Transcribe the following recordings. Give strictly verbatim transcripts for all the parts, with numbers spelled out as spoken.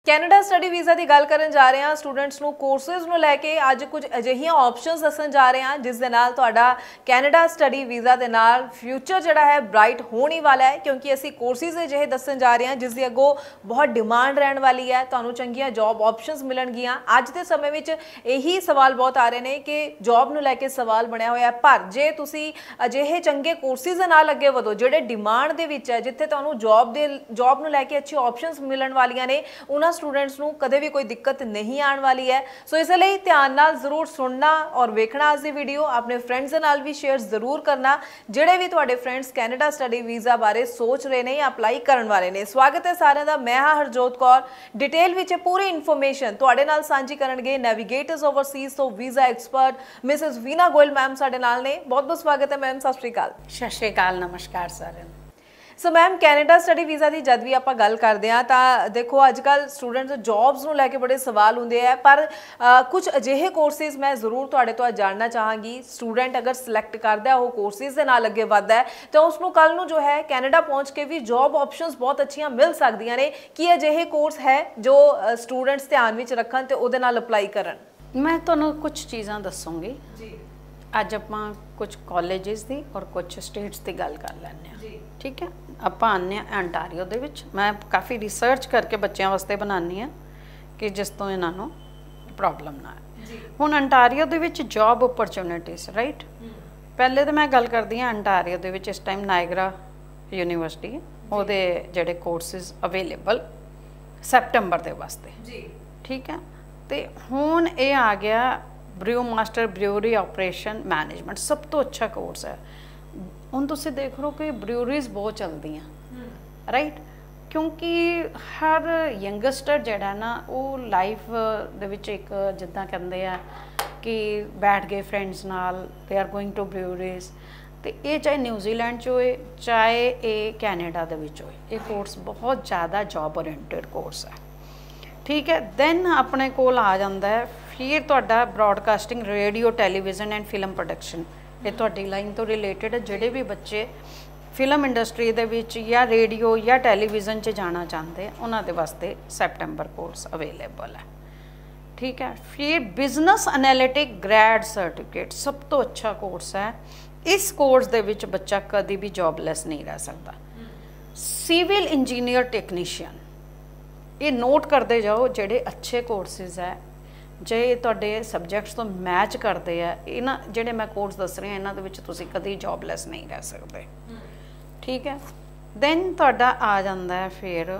Canada study visa की गल करन जा रहे हैं स्टूडेंट्स नू कोर्सेज नू लैके अज कुछ अजिहियां ऑप्शनस दसन जा रहे हैं जिस दे नाल तुहाडा कैनेडा स्टडी वीज़ा दे नाल फ्यूचर जिहड़ा है ब्राइट होने वाला है क्योंकि असी कोर्सेज अजिहे दसन जा रहे हैं जिस दी अगों बहुत डिमांड रहने वाली है। तुहानूं चंगियां जॉब ऑप्शनस मिलणगियां। अज दे समय विच यही सवाल बहुत आ रहे हैं कि जॉब नू लैके सवाल बनया होया है, पर जे तुसी अजिहे चंगे कोर्सेज दे नाल अगे वधो जिहड़े डिमांड दे विच है, जिथे तुहानूं जॉब दे जॉब नू लैके अच्छी ऑप्शनस मिलण वालियां ने, उन्हां स्टूडेंट्स नूं कदे भी कोई दिक्कत नहीं आने वाली है। सो इसलिए ध्यान नाल जरूर सुनना और वेखना आज दी वीडियो, अपने फ्रेंड्स दे नाल भी शेयर जरूर करना जिहड़े भी तुहाडे फ्रेंड्स कैनेडा स्टडी वीज़ा बारे सोच रहे ने या अप्लाई करन वाले ने। स्वागत है सारिਆਂ ਦਾ। मैं हाँ हरजोत कौर। डिटेल विच पूरी इन्फॉर्मेशन तुहाडे नाल सांझी करनगे नैविगेटर्स ओवरसीज तो visa expert Mrs Veena Goyal ma'am साडे नाल ने। बहुत बहुत स्वागत है मैम। सत श्री अकाल। सत श्री अकाल, नमस्कार साਰਿਆਂ ਨੂੰ। So ma'am Canada study visa की जद भी आप गल करते हैं तो देखो अजकल स्टूडेंट्स जॉब्स को लैके बड़े सवाल होंगे है, पर आ, कुछ अजिहे कोर्सेज मैं जरूर तुहाडे तो जानना चाहांगी। स्टूडेंट अगर सिलेक्ट करता है वो कोर्सेज के नाल अगे वधदा है तो उसनूं कल नूं जो है कैनेडा पहुँच के भी जॉब ऑप्शनस बहुत अच्छियां मिल सकदियां ने। कि अजिहे कोर्स है जो स्टूडेंट्स ध्यान विच रखन ते उहदे नाल अप्लाई करन? मैं तुहानूं कुछ चीज़ां दसूंगी जी। अज आपां कुछ कॉलेजेस दी और कुछ स्टेट्स की गल कर लैंदे हां, ठीक है। ਆਪਾਂ ਆਉਂਦੇ ਹਾਂ ਅੰਟਾਰੀਓ ਦੇ ਵਿੱਚ। ਮੈਂ ਕਾफ़ੀ ਰਿਸਰਚ ਕਰਕੇ ਬੱਚਿਆਂ ਵਾਸਤੇ ਬਣਾਉਂਦੀ ਹਾਂ ਕਿ ਜਿਸ ਤੋਂ ਇਹਨਾਂ ਨੂੰ ਪ੍ਰੋਬਲਮ ਨਾ ਆਏ। ਹੁਣ ਅੰਟਾਰੀਓ ਦੇ ਵਿੱਚ ਜੌਬ ਓਪਰਚੁਨਿਟੀਜ਼ ਰਾਈਟ। ਪਹਿਲੇ ਤਾਂ ਮੈਂ ਗੱਲ ਕਰਦੀ ਹਾਂ ਅੰਟਾਰੀਓ ਦੇ ਵਿੱਚ ਇਸ ਟਾਈਮ ਨਾਇਗਰਾ ਯੂਨੀਵਰਸਿਟੀ ਉਹਦੇ ਜਿਹੜੇ ਕੋਰਸਿਸ ਅਵੇਲੇਬਲ ਸੈਪਟੰਬਰ ਦੇ ਵਾਸਤੇ ਜੀ, ਠੀਕ ਹੈ। ਤੇ ਹੁਣ ਇਹ ਆ ਗਿਆ brew master brewery operation management, ਸਭ ਤੋਂ ਅੱਛਾ ਕੋਰਸ ਹੈ। ਹੁਣ ਤੁਸੀਂ ਦੇਖ ਲਓ ਕਿ ਬਰਿਊਰੀਜ਼ ਬਹੁਤ ਚੱਲਦੀਆਂ ਰਾਈਟ, ਕਿਉਂਕਿ ਹਰ ਯੰਗਸਟਰ ਜਿਹੜਾ ਨਾ ਉਹ ਲਾਈਫ ਦੇ ਵਿੱਚ ਇੱਕ ਜਿੱਦਾਂ ਕਹਿੰਦੇ ਆ ਕਿ ਬੈਠ ਗਏ ਫਰੈਂਡਸ ਨਾਲ, ਦੇ ਆਰ ਗੋਇੰਗ ਟੂ ਬਰਿਊਰੀਜ਼। ਅਤੇ ਇਹ ਚਾਹੇ ਨਿਊਜ਼ੀਲੈਂਡ 'ਚ ਹੋਏ ਚਾਹੇ ਇਹ ਕੈਨੇਡਾ ਦੇ ਵਿੱਚ ਹੋਏ, ਇਹ ਕੋਰਸ ਬਹੁਤ ਜ਼ਿਆਦਾ ਜੋਬ ਓਰੀਐਂਟਡ ਕੋਰਸ ਹੈ, ਠੀਕ ਹੈ। ਦੈਨ ਆਪਣੇ ਕੋਲ ਆ ਜਾਂਦਾ ਹੈ ਫਿਰ ਤੁਹਾਡਾ broadcasting, radio, television and film production. ਇਹ ਤੁਹਾਡੀ ਲਾਈਨ ਤੋਂ ਰਿਲੇਟਡ ਹੈ। ਜਿਹੜੇ ਵੀ ਬੱਚੇ ਫਿਲਮ ਇੰਡਸਟਰੀ ਦੇ ਵਿੱਚ ਜਾਂ ਰੇਡੀਓ ਜਾਂ ਟੈਲੀਵਿਜ਼ਨ 'ਚ ਜਾਣਾ ਚਾਹੁੰਦੇ ਉਹਨਾਂ ਦੇ ਵਾਸਤੇ ਸੈਪਟੰਬਰ ਕੋਰਸ ਅਵੇਲੇਬਲ ਹੈ, ਠੀਕ ਹੈ। ਫਿਰ ਬਿਜ਼ਨਸ ਐਨਾਲਿਟਿਕ ਗ੍ਰੈਡ ਸਰਟੀਫਿਕੇਟ ਸਭ ਤੋਂ ਅੱਛਾ ਕੋਰਸ ਹੈ। ਇਸ ਕੋਰਸ ਦੇ ਵਿੱਚ ਬੱਚਾ ਕਦੀ ਵੀ ਜੋਬਲੈਸ ਨਹੀਂ ਰਹਿ ਸਕਦਾ। ਸਿਵਲ ਇੰਜੀਨੀਅਰ ਟੈਕਨੀਸ਼ੀਅਨ, ਇਹ ਨੋਟ ਕਰਦੇ ਜਾਓ ਜਿਹੜੇ ਅੱਛੇ ਕੋਰਸਿਸ ਹੈ, ਜੇ ਤੁਹਾਡੇ ਸਬਜੈਕਟਸ ਤੋਂ ਮੈਚ ਕਰਦੇ ਆ, ਇਹਨਾਂ ਜਿਹੜੇ ਮੈਂ ਕੋਰਸ ਦੱਸ ਰਹੀ ਹਾਂ ਇਹਨਾਂ ਦੇ ਵਿੱਚ ਤੁਸੀਂ ਕਦੀ ਜੋਬਲੈਸ ਨਹੀਂ ਰਹਿ ਸਕਦੇ, ਠੀਕ ਹੈ। ਦੈਨ ਤੁਹਾਡਾ ਆ ਜਾਂਦਾ ਹੈ ਫਿਰ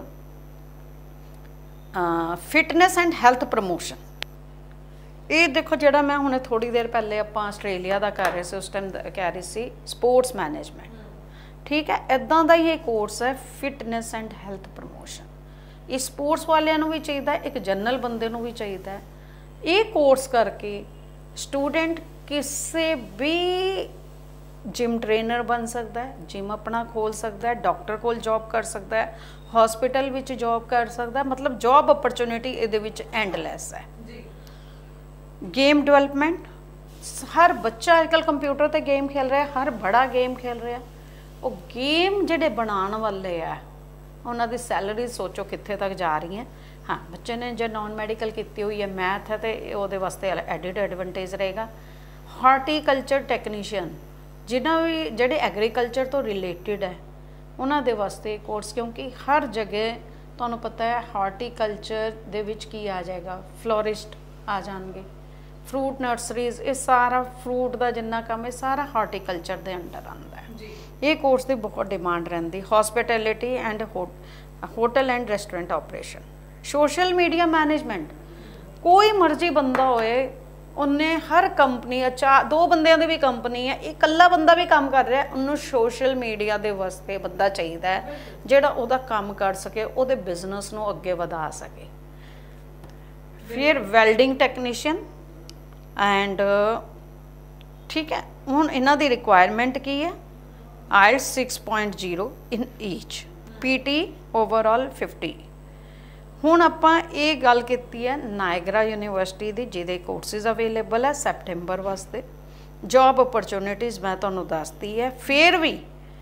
ਫਿਟਨੈਸ ਐਂਡ ਹੈਲਥ ਪ੍ਰਮੋਸ਼ਨ। ਇਹ ਦੇਖੋ ਜਿਹੜਾ ਮੈਂ ਹੁਣੇ ਥੋੜ੍ਹੀ ਦੇਰ ਪਹਿਲੇ ਆਪਾਂ ਆਸਟ੍ਰੇਲੀਆ ਦਾ ਕਰ ਰਹੇ ਸੀ, ਉਸ ਟਾਈਮ ਕਹਿ ਰਹੀ ਸੀ ਸਪੋਰਟਸ ਮੈਨੇਜਮੈਂਟ, ਠੀਕ ਹੈ। ਇੱਦਾਂ ਦਾ ਹੀ ਇਹ ਕੋਰਸ ਹੈ ਫਿਟਨੈਸ ਐਂਡ ਹੈਲਥ ਪ੍ਰਮੋਸ਼ਨ। ਇਹ ਸਪੋਰਟਸ ਵਾਲਿਆਂ ਨੂੰ ਵੀ ਚਾਹੀਦਾ, ਇੱਕ ਜਨਰਲ ਬੰਦੇ ਨੂੰ ਵੀ ਚਾਹੀਦਾ। ਇਹ ਕੋਰਸ ਕਰਕੇ ਸਟੂਡੈਂਟ ਕਿਸੇ ਵੀ ਜਿਮ ਟ੍ਰੇਨਰ ਬਣ ਸਕਦਾ ਹੈ, ਜਿਮ ਆਪਣਾ ਖੋਲ੍ਹ ਸਕਦਾ ਹੈ, ਡਾਕਟਰ ਕੋਲ ਜੋਬ ਕਰ ਸਕਦਾ ਹੈ, ਹੌਸਪੀਟਲ ਵਿੱਚ ਜੋਬ ਕਰ ਸਕਦਾ। ਮਤਲਬ ਜੋਬ ਓਪਰਚੁਨਿਟੀ ਇਹਦੇ ਵਿੱਚ ਐਂਡਲੈਸ ਹੈ ਜੀ। ਗੇਮ ਡਿਵੈਲਪਮੈਂਟ, ਹਰ ਬੱਚਾ ਅੱਜ ਕੱਲ੍ਹ ਕੰਪਿਊਟਰ 'ਤੇ ਗੇਮ ਖੇਲ ਰਿਹਾ, ਹਰ ਬੜਾ ਗੇਮ ਖੇਲ ਰਿਹਾ। ਉਹ ਗੇਮ ਜਿਹੜੇ ਬਣਾਉਣ ਵਾਲੇ ਆ ਉਹਨਾਂ ਦੀ ਸੈਲਰੀ ਸੋਚੋ ਕਿੱਥੇ ਤੱਕ ਜਾ ਰਹੀ ਹੈ। हाँ, बच्चे ने जो नॉन मैडिकल की हुई है, मैथ है, तो वो वास्ते एडिड एडवांटेज रहेगा। हार्टिकल्चर टैक्नीशियन, जिन्हें भी जोड़े एग्रीकल्चर तो रिलेटिड है उन्होंने वास्ते कोर्स, क्योंकि हर जगह तुहानूं पता है हार्टिकल्चर दे विच की आ जाएगा, फ्लोरिस्ट आ जाएंगे, फ्रूट नर्सरीज, ये सारा फ्रूट का जिन्ना काम है सारा हार्टिकल्चर के अंडर आता है। ये कोर्स की बहुत डिमांड रही। Hospitality and hotel and restaurant operation, social media management, कोई मर्जी बंदा होए उन्हें हर कंपनी, अच्छा दो बंदियां दी भी कंपनी है, एक कल्ला बंदा भी काम कर रहा है, उन्होंने सोशल मीडिया दे वास्ते बंदा चाहिए जिहड़ा उहदा काम कर सके, उहदे बिजनेस नूं अगे वधा सके। फिर वेल्डिंग टैक्नीशियन एंड ठीक है। हुण इन्हां दी रिक्वायरमेंट की है? IELTS six point zero in each, P T overall fifty. ਹੁਣ ਆਪਾਂ ਇਹ ਗੱਲ ਕੀਤੀ ਹੈ ਨਾਇਗਰਾ ਯੂਨੀਵਰਸਿਟੀ ਦੀ, ਜਿਹਦੇ ਕੋਰਸਿਸ ਅਵੇਲੇਬਲ ਹੈ ਸੈਪਟੰਬਰ ਵਾਸਤੇ। ਜੌਬ ਓਪਰਚੁਨਿਟੀਜ਼ ਮੈਂ ਤੁਹਾਨੂੰ ਦੱਸਦੀ ਹੈ। ਫਿਰ ਵੀ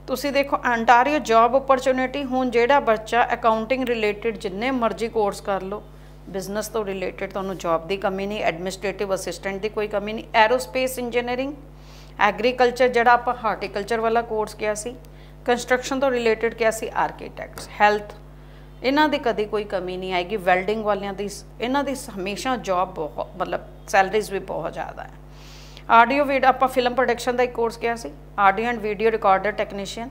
ਤੁਸੀਂ ਦੇਖੋ ਅੰਟਾਰੀਓ ਜੌਬ ਅਪਰਚੁਨਿਟੀ, ਹੁਣ ਜਿਹੜਾ ਬੱਚਾ ਅਕਾਊਂਟਿੰਗ ਰਿਲੇਟਡ ਜਿੰਨੇ ਮਰਜ਼ੀ ਕੋਰਸ ਕਰ ਲਓ, ਬਿਜ਼ਨਸ ਤੋਂ ਰਿਲੇਟਡ ਤੁਹਾਨੂੰ ਜੌਬ ਦੀ ਕਮੀ ਨਹੀਂ, ਐਡਮਿਨਿਸਟ੍ਰੇਟਿਵ ਅਸਿਸਟੈਂਟ ਦੀ ਕੋਈ ਕਮੀ ਨਹੀਂ, ਐਰੋਸਪੇਸ ਇੰਜੀਨੀਅਰਿੰਗ, ਐਗਰੀਕਲਚਰ ਜਿਹੜਾ ਆਪਾਂ ਹਾਰਟੀਕਲਚਰ ਵਾਲਾ ਕੋਰਸ ਕਿਹਾ ਸੀ, ਕੰਸਟਰਕਸ਼ਨ ਤੋਂ ਰਿਲੇਟਡ ਕਿਹਾ ਸੀ, ਆਰਕੀਟੈਕਟਸ, ਹੈਲਥ, ਇਹਨਾਂ ਦੀ ਕਦੀ ਕੋਈ ਕਮੀ ਨਹੀਂ ਆਏਗੀ। ਵੈਲਡਿੰਗ ਵਾਲਿਆਂ ਦੀ ਇਹਨਾਂ ਦੀ ਹਮੇਸ਼ਾ ਜੌਬ ਬਹੁਤ ਮਤਲਬ ਸੈਲਰੀਜ਼ ਵੀ ਬਹੁਤ ਜ਼ਿਆਦਾ ਹੈ। ਆਡੀਓ ਵੀਡੀਓ ਆਪਾਂ ਫਿਲਮ ਪ੍ਰੋਡਕਸ਼ਨ ਦਾ ਇੱਕ ਕੋਰਸ ਕਿਹਾ ਸੀ, audio and video recorder technician,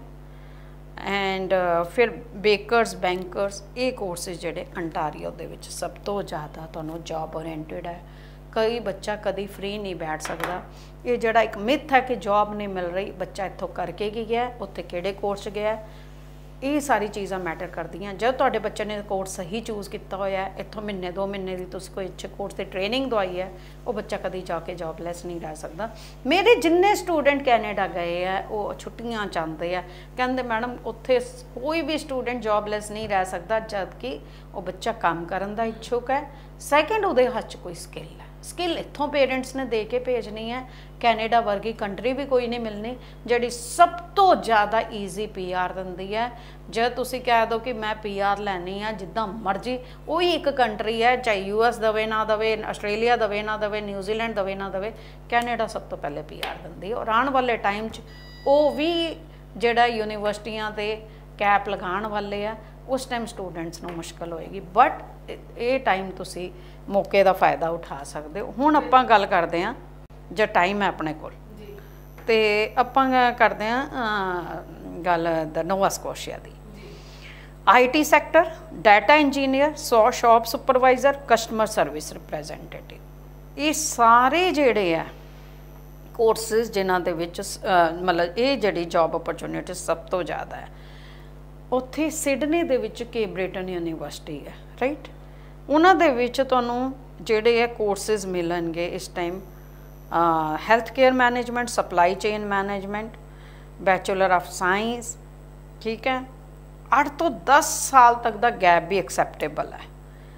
and ਫਿਰ ਬੇਕਰਸ, ਬੈਂਕਰਸ, ਇਹ ਕੋਰਸਿਸ ਜਿਹੜੇ ਅੰਟਾਰੀਓ ਦੇ ਵਿੱਚ ਸਭ ਤੋਂ ਜ਼ਿਆਦਾ ਤੁਹਾਨੂੰ ਜੌਬ ਓਰੀਐਂਟਡ ਹੈ। ਕਈ ਬੱਚਾ ਕਦੀ ਫ੍ਰੀ ਨਹੀਂ ਬੈਠ ਸਕਦਾ। ਇਹ ਜਿਹੜਾ ਇੱਕ ਮਿਥ ਹੈ ਕਿ ਜੌਬ ਨਹੀਂ ਮਿਲ ਰਹੀ, ਬੱਚਾ ਇੱਥੋਂ ਕਰਕੇ ਕੀ ਗਿਆ, ਉੱਥੇ ਕਿਹੜੇ ਕੋਰਸ 'ਚ ਗਿਆ, ਇਹ ਸਾਰੀ ਚੀਜ਼ਾਂ ਮੈਟਰ ਕਰਦੀਆਂ। ਜਦ ਤੁਹਾਡੇ ਬੱਚੇ ਨੇ ਕੋਰਸ ਸਹੀ ਚੂਜ਼ ਕੀਤਾ ਹੋਇਆ, ਇੱਥੋਂ ਮਹੀਨੇ ਦੋ ਮਹੀਨੇ ਦੀ ਤੁਸੀਂ ਕੋਈ ਅੱਛੇ ਕੋਰਸ ਤੇ ਟ੍ਰੇਨਿੰਗ ਦਵਾਈ ਹੈ, ਉਹ ਬੱਚਾ ਕਦੀ ਜਾ ਕੇ ਜੌਬਲੈਸ ਨਹੀਂ ਰਹਿ ਸਕਦਾ। ਮੇਰੇ ਜਿੰਨੇ ਸਟੂਡੈਂਟ ਕੈਨੇਡਾ ਗਏ ਆ, ਉਹ ਛੁੱਟੀਆਂ ਚਾਹੁੰਦੇ ਆ, ਕਹਿੰਦੇ ਮੈਡਮ ਉੱਥੇ ਕੋਈ ਵੀ ਸਟੂਡੈਂਟ ਜੌਬਲੈਸ ਨਹੀਂ ਰਹਿ ਸਕਦਾ ਜਦ ਕਿ ਉਹ ਬੱਚਾ ਕੰਮ ਕਰਨ ਦਾ ਇੱਛੁਕ ਹੈ। ਸੈਕਿੰਡ, ਉਹਦੇ ਹੱਥ 'ਚ ਕੋਈ ਸਕਿੱਲ ਹੈ। ਸਕਿੱਲ ਇੱਥੋਂ ਪੇਰੈਂਟਸ ਨੇ ਦੇ ਕੇ ਭੇਜਣੀ ਹੈ। ਕੈਨੇਡਾ ਵਰਗੀ ਕੰਟਰੀ ਵੀ ਕੋਈ ਨਹੀਂ ਮਿਲਣੀ ਜਿਹੜੀ ਸਭ ਤੋਂ ਜ਼ਿਆਦਾ ਈਜ਼ੀ ਪੀ ਆਰ ਦਿੰਦੀ ਹੈ। ਜੇ ਤੁਸੀਂ ਕਹਿ ਦਿਓ ਕਿ ਮੈਂ ਪੀ ਆਰ ਲੈਣੀ ਆ ਜਿੱਦਾਂ ਮਰਜ਼ੀ, ਉਹੀ ਇੱਕ ਕੰਟਰੀ ਹੈ, ਚਾਹੇ ਯੂ ਐਸ ਦਵੇ ਨਾ ਦਵੇ, ਆਸਟ੍ਰੇਲੀਆ ਦਵੇ ਨਾ ਦਵੇ, ਨਿਊਜ਼ੀਲੈਂਡ ਦਵੇ ਨਾ ਦਵੇ, ਕੈਨੇਡਾ ਸਭ ਤੋਂ ਪਹਿਲੇ ਪੀ ਆਰ ਦਿੰਦੀ ਹੈ। ਔਰ ਆਉਣ ਵਾਲੇ ਟਾਈਮ 'ਚ ਉਹ ਵੀ ਜਿਹੜਾ ਯੂਨੀਵਰਸਿਟੀਆਂ 'ਤੇ ਕੈਪ ਲਗਾਉਣ ਵਾਲੇ ਆ, ਉਸ ਟਾਈਮ ਸਟੂਡੈਂਟਸ ਨੂੰ ਮੁਸ਼ਕਿਲ ਹੋਏਗੀ। ਬਟ ਇਹ ਟਾਈਮ ਤੁਸੀਂ ਮੌਕੇ ਦਾ ਫਾਇਦਾ ਉਠਾ ਸਕਦੇ ਹੋ। ਹੁਣ ਆਪਾਂ ਗੱਲ ਕਰਦੇ ਹਾਂ, ਜੇ ਟਾਈਮ ਹੈ ਆਪਣੇ ਕੋਲ, ਤੇ ਆਪਾਂ ਕਰਦੇ ਹਾਂ ਗੱਲ ਦ ਨੋਵਾ ਸਕੋਸ਼ੀਆ ਦੀ। I T sector, data engineer, so shop supervisor, customer service representative, ਇਹ ਸਾਰੇ ਜਿਹੜੇ ਆ ਕੋਰਸਿਸ ਜਿਨ੍ਹਾਂ ਦੇ ਵਿੱਚ ਮਤਲਬ ਇਹ ਜਿਹੜੀ ਜੌਬ ਅਪਰਚੁਨਿਟੀ ਸਭ ਤੋਂ ਜ਼ਿਆਦਾ ਹੈ। ਉੱਥੇ ਸਿਡਨੀ ਦੇ ਵਿੱਚ ਕੇਬਰੇਟਨ ਯੂਨੀਵਰਸਿਟੀ ਹੈ, ਰਾਈਟ। ਉਹਨਾਂ ਦੇ ਵਿੱਚ ਤੁਹਾਨੂੰ ਜਿਹੜੇ ਹੈ ਕੋਰਸਿਸ ਮਿਲਣਗੇ ਇਸ time, health care management, supply chain management, bachelor of science, ਠੀਕ ਹੈ। ਅੱਠ ਤੋਂ ਦਸ ਸਾਲ ਤੱਕ ਦਾ ਗੈਪ ਵੀ ਐਕਸੈਪਟੇਬਲ ਹੈ।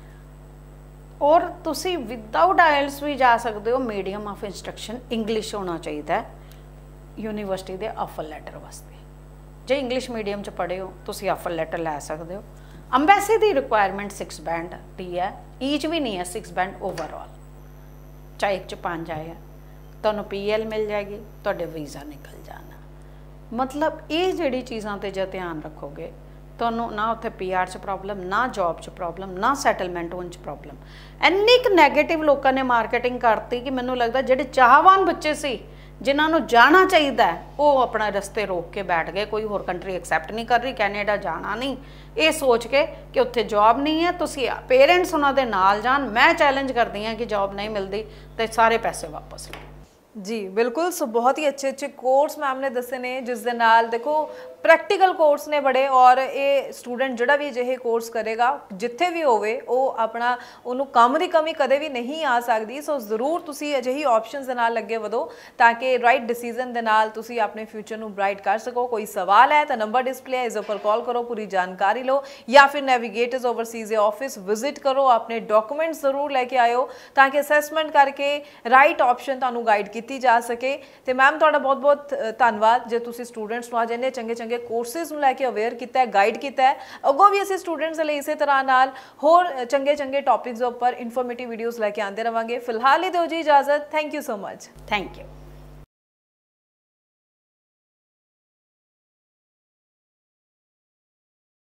ਔਰ ਤੁਸੀਂ ਵਿਦਆਊਟ ਆਇਲਸ ਵੀ ਜਾ ਸਕਦੇ ਹੋ। ਮੀਡੀਅਮ ਆਫ ਇੰਸਟਰਕਸ਼ਨ ਇੰਗਲਿਸ਼ ਹੋਣਾ ਚਾਹੀਦਾ ਯੂਨੀਵਰਸਿਟੀ ਦੇ ਆਫਰ ਲੈਟਰ ਵਾਸਤੇ। ਜੇ ਇੰਗਲਿਸ਼ ਮੀਡੀਅਮ 'ਚ ਪੜ੍ਹੇ ਹੋ ਤੁਸੀਂ ਆਫਰ ਲੈਟਰ ਲੈ ਸਕਦੇ ਹੋ। ਅੰਬੈਸੀ ਦੀ ਰਿਕੁਆਇਰਮੈਂਟ ਸਿਕਸ ਬੈਂਡ ਦੀ ਹੈ, ਈਚ ਵੀ ਨਹੀਂ ਹੈ, ਸਿਕਸ ਬੈਂਡ ਓਵਰਆਲ, ਚਾਹੇ ਇੱਕ 'ਚ ਪੰਜ ਆਏ, ਤੁਹਾਨੂੰ ਪੀ ਐਲ ਮਿਲ ਜਾਏਗੀ, ਤੁਹਾਡੇ ਵੀਜ਼ਾ ਨਿਕਲ ਜਾਣਾ। ਮਤਲਬ ਇਹ ਜਿਹੜੀ ਚੀਜ਼ਾਂ 'ਤੇ ਜੇ ਧਿਆਨ ਰੱਖੋਗੇ, ਤੁਹਾਨੂੰ ਨਾ ਉੱਥੇ ਪੀ ਆਰ 'ਚ ਪ੍ਰੋਬਲਮ, ਨਾ ਜੌਬ 'ਚ ਪ੍ਰੋਬਲਮ, ਨਾ ਸੈਟਲਮੈਂਟ ਹੋਣ 'ਚ ਪ੍ਰੋਬਲਮ। ਇੰਨੀ ਕੁ ਨੈਗੇਟਿਵ ਲੋਕਾਂ ਨੇ ਮਾਰਕੀਟਿੰਗ ਕਰਤੀ ਕਿ ਮੈਨੂੰ ਲੱਗਦਾ ਜਿਹੜੇ ਚਾਹਵਾਨ ਬੱਚੇ ਸੀ ਜਿਨ੍ਹਾਂ ਨੂੰ ਜਾਣਾ ਚਾਹੀਦਾ ਉਹ ਆਪਣਾ ਰਸਤੇ ਰੋਕ ਕੇ ਬੈਠ ਗਏ। ਕੋਈ ਹੋਰ ਕੰਟਰੀ ਐਕਸੈਪਟ ਨਹੀਂ ਕਰ ਰਹੀ, ਕੈਨੇਡਾ ਜਾਣਾ ਨਹੀਂ, ਇਹ ਸੋਚ ਕੇ ਕਿ ਉੱਥੇ ਜੌਬ ਨਹੀਂ ਹੈ। ਤੁਸੀਂ ਪੇਰੈਂਟਸ ਉਹਨਾਂ ਦੇ ਨਾਲ ਜਾਣ। ਮੈਂ ਚੈਲੰਜ ਕਰਦੀ ਹਾਂ ਕਿ ਜੌਬ ਨਹੀਂ ਮਿਲਦੀ ਤੇ ਸਾਰੇ ਪੈਸੇ ਵਾਪਸ ਲਓ। जी बिल्कुल। सो बहुत ही अच्छे अच्छे कोर्स मैम ने दसे ने जिस दे नाल देखो प्रैक्टिकल कोर्स ने बड़े, और ये स्टूडेंट जोड़ा भी अजिहे कोर्स करेगा जिथे भी होवे वो अपना उन्होंने काम की कमी कदे भी नहीं आ सकती। सो जरूर तुसी अजिही ऑप्शनस दे नाल लगे वधो ताकि राइट डिसीजन दे नाल तुसी अपने फ्यूचर नू ब्राइट कर सको। कोई सवाल है तो नंबर डिस्प्ले है, इस उपर कॉल करो, पूरी जानकारी लो, या फिर नेविगेटर्स ओवरसीज ऑफिस विजिट करो, अपने डॉक्यूमेंट्स जरूर लैके आयो ताकि असैसमेंट करके राइट ऑप्शन तुहानू गाइड की जा सके। तो मैम तुहाडा बहुत बहुत धन्यवाद जे तुसी स्टूडेंट्स नूं अज इन्ने चंगे चंगे कोर्सिस नूं लैके अवेयर किया, गाइड किया। अगों भी असीं स्टूडेंट्स लई इसे तरह नाल होर चंगे चंगे टॉपिक्स उपर इन्फॉर्मेटिव वीडियोज़ लैके आंदे रहांगे। फिलहाल ही दिओ जी इजाजत। Thank you so much. Thank you.